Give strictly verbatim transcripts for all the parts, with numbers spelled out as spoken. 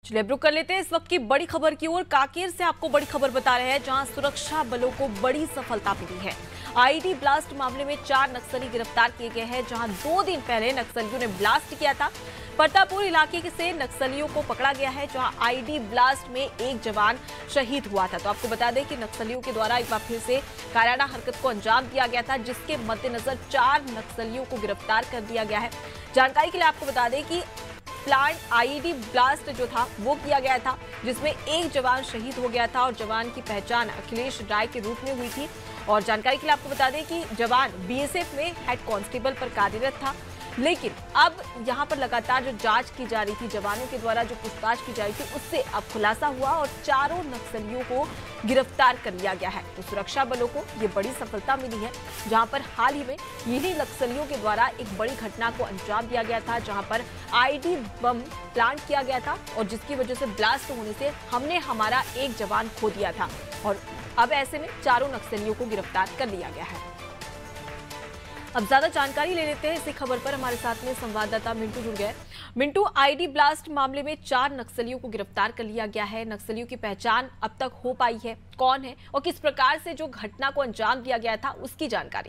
चलिए अब रुक कर लेते हैं इस वक्त की बड़ी खबर की ओर। कांकेर से आपको बड़ी खबर बता रहे हैं, जहां सुरक्षा बलों को बड़ी सफलता मिली है। आईडी ब्लास्ट मामले में चार नक्सली गिरफ्तार किए गए हैं। जहां दो दिन पहले नक्सलियों ने ब्लास्ट किया था, परतापुर इलाके से नक्सलियों को पकड़ा गया है, जहां आईडी ब्लास्ट में एक जवान शहीद हुआ था। तो आपको बता दें कि नक्सलियों के द्वारा एक बार फिर से कायराना हरकत को अंजाम दिया गया था, जिसके मद्देनजर चार नक्सलियों को गिरफ्तार कर दिया गया है। जानकारी के लिए आपको बता दें कि प्लांट आईडी ब्लास्ट जो था वो किया गया था, जिसमें एक जवान शहीद हो गया था और जवान की पहचान अखिलेश राय के रूप में हुई थी। और जानकारी के लिए आपको बता दें कि जवान बीएसएफ में हेड कांस्टेबल पर कार्यरत था, लेकिन अब यहां पर लगातार जो जांच की जा रही थी, जवानों के द्वारा जो पूछताछ की जा रही थी, उससे अब खुलासा हुआ और चारों नक्सलियों को गिरफ्तार कर लिया गया है। तो सुरक्षा बलों को ये बड़ी सफलता मिली है, जहां पर हाल ही में यही नक्सलियों के द्वारा एक बड़ी घटना को अंजाम दिया गया था, जहां पर आईडी बम प्लांट किया गया था और जिसकी वजह से ब्लास्ट होने से हमने हमारा एक जवान खो दिया था। और अब ऐसे में चारों नक्सलियों को गिरफ्तार कर लिया गया है। अब ज्यादा जानकारी ले लेते हैं इसी खबर पर। हमारे साथ में संवाददाता मिंटू जुड़ गए। मिंटू, आईडी ब्लास्ट मामले में चार नक्सलियों को गिरफ्तार कर लिया गया है। नक्सलियों की पहचान अब तक हो पाई है, कौन है और किस प्रकार से जो घटना को अंजाम दिया गया था उसकी जानकारी?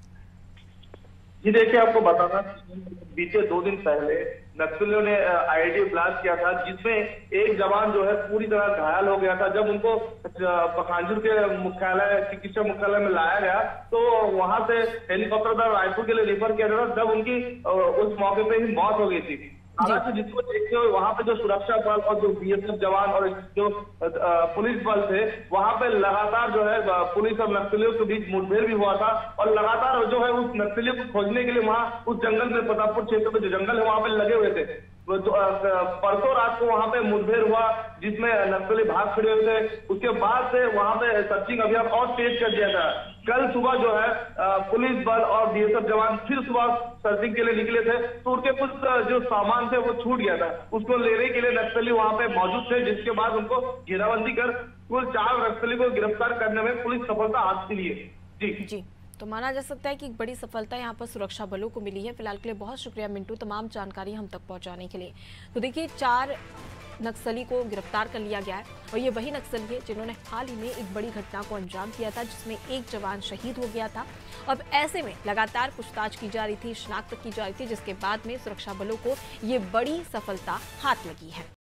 जी देखिए, आपको बताना बीते दो दिन पहले नक्सलियों ने आईडी ब्लास्ट किया था, जिसमें एक जवान जो है पूरी तरह घायल हो गया था। जब उनको पखांजूर के मुख्यालय चिकित्सा मुख्यालय में लाया गया तो वहां से हेलीकॉप्टर द्वारा रायपुर के लिए रेफर किया गया, जब उनकी उस मौके पे ही मौत हो गई थी। हालांकि जिसको देखते हुए वहां पे जो सुरक्षा बल और जो बीएसएफ जवान और जो पुलिस बल थे, वहां पे लगातार जो है पुलिस और नक्सलियों के बीच मुठभेड़ भी हुआ था और लगातार जो है उस नक्सलियों को खोजने के लिए वहां उस जंगल में, प्रतापपुर क्षेत्र में जो जंगल है वहां पे लगे हुए थे। परसों रात को वहां पे मुठभेड़ हुआ, जिसमें नक्सली भाग खड़े हुए थे। उसके बाद से वहां पे सर्चिंग अभियान और तेज कर दिया था। कल सुबह जो है पुलिस बल और बीएसएफ जवान फिर सुबह सर्चिंग के लिए निकले थे, तो उनके कुछ जो सामान थे वो छूट गया था। उसको लेने के लिए नक्सली वहां पे मौजूद थे, जिसके बाद उनको घेराबंदी कर कुल चार नक्सली को गिरफ्तार करने में पुलिस सफलता हासिल की है। जी जी तो माना जा सकता है कि एक बड़ी सफलता यहाँ पर सुरक्षा बलों को मिली है। फिलहाल के लिए बहुत शुक्रिया मिंटू, तमाम जानकारी हम तक पहुँचाने के लिए। तो देखिए, चार नक्सली को गिरफ्तार कर लिया गया है और ये वही नक्सली है जिन्होंने हाल ही में एक बड़ी घटना को अंजाम दिया था, जिसमें एक जवान शहीद हो गया था। अब ऐसे में लगातार पूछताछ की जा रही थी, शिनाख्त की जा रही थी, जिसके बाद में सुरक्षा बलों को ये बड़ी सफलता हाथ लगी है।